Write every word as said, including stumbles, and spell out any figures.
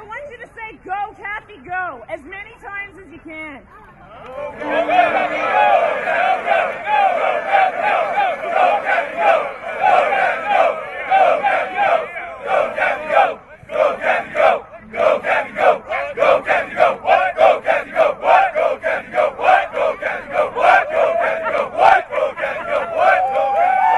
I want you to say, "Go, Cathy, go," as many times as you can. Go, Cathy, go! Go, Cathy, go! Go, Cathy, go! Go, Cathy, go! Go, Cathy, go! Go, Cathy, go! Go, Cathy, go! Go, Cathy, go! Go, Cathy, go! Go, Cathy, go! What? Go, Cathy, go! What? Go, Cathy, go! What? Go, Cathy, go! What? Go, Cathy, go! What? Go, Cathy, go! What? Go, Cathy, go!